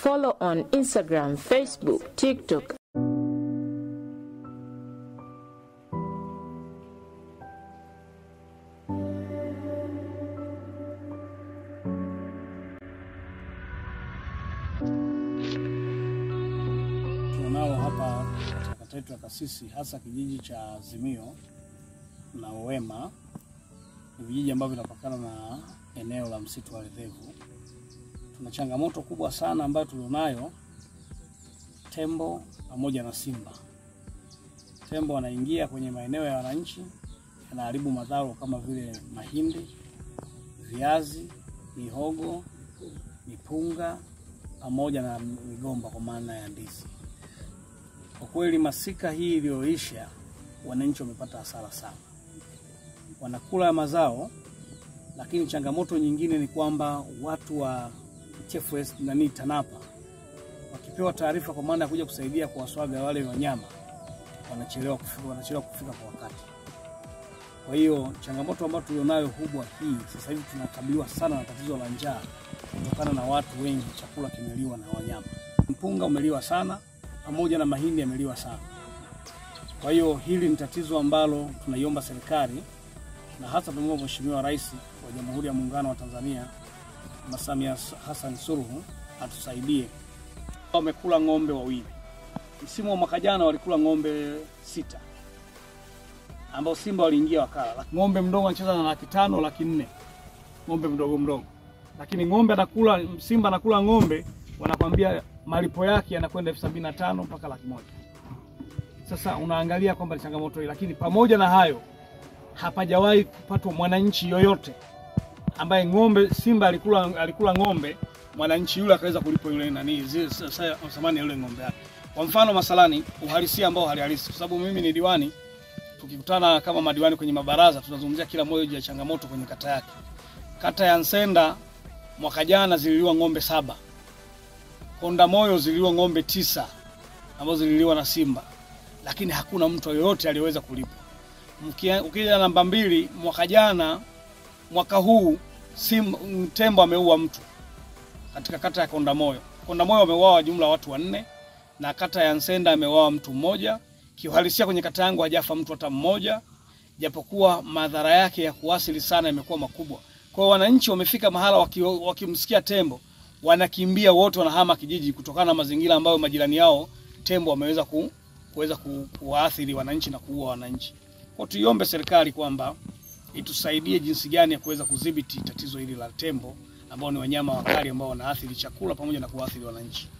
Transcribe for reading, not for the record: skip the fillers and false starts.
follow on Instagram, Facebook, TikTok. Tunao hapa katika kata yetu ya Kasisi, hasa kijiji cha Azimio na Wema, ni vijiji ambavyo vinapakana na eneo la msitu wa Ledevu. Tuna changamoto kubwa sana ambayo tulionayo, tembo pamoja na simba. Tembo wanaingia kwenye maeneo ya wananchi, yanaharibu mazao kama vile mahindi, viazi, mihogo, mipunga pamoja na migomba kwa maana ya ndizi. Kwa kweli masika hii iliyoisha, wananchi wamepata hasara sana. Wanakula mazao, lakini changamoto nyingine ni kwamba watu wa TANAPA wakipewa taarifa kwa maana ya kuja kusaidia kuwaswaga wale wanyama, wanachelewa kufika kwa wakati. Kwa hiyo changamoto ambayo tulionayo kubwa hii, sasa hivi tunakabiliwa sana na tatizo la njaa kutokana na watu wengi, chakula kimeliwa na wanyama. Mpunga umeliwa sana pamoja na mahindi yameliwa sana. Kwa hiyo hili ni tatizo ambalo tunaiomba serikali na hasa tunaomba Mheshimiwa Rais wa Jamhuri ya Muungano wa Tanzania Samia Hassan Suluhu atusaidie. Wamekula ng'ombe wawili. Msimu wa mwaka jana walikula ng'ombe 6. Ambao simba waliingia wakala. Ng'ombe mdogo anacheza na 500,000, 400,000. Ng'ombe mdogo. Lakini ng'ombe anakula, simba anakula ng'ombe, wanakuambia malipo yake yanakwenda 75,000 mpaka 100,000. Sasa unaangalia kwamba ni changamoto hii, lakini pamoja na hayo hapajawahi kupatwa mwananchi yoyote ambaye simba alikula ng'ombe, mwananchi yule akaweza kulipo yule thamani ya yule ng'ombe yake. Kwa mfano masalani, uhalisia ambao halihalisi, kwa sababu mimi ni diwani, tukikutana kama madiwani kwenye mabaraza tunazungumzia kila mmoja ya changamoto kwenye kata yake. Kata ya Nsenda mwaka jana zililiwa ng'ombe 7. Kondamoyo zililiwa ng'ombe 9 ambazo zililiwa na simba, lakini hakuna mtu yoyote aliyeweza kulipa. Ukija namba 2, mwaka huu tembo ameua mtu katika kata ya Kondamoyo. Kondamoyo ameuawa jumla watu 4, na kata ya Nsenda ameuawa mtu 1. Kiuhalisia kwenye kata yangu hajafa mtu hata mmoja, japokuwa madhara yake ya kuasili sana yamekuwa makubwa. Kwa wananchi wamefika mahala wakimsikia tembo wanakimbia wote, wanahama kijiji kutokana na mazingira ambayo majirani yao tembo wameweza kuwaathiri wananchi na kuua wananchi. Kwa tuiombe serikali kwamba itusaidie jinsi gani ya kuweza kudhibiti tatizo hili la tembo ambao ni wanyama wakali ambao wanaathiri chakula pamoja na kuathiri wananchi.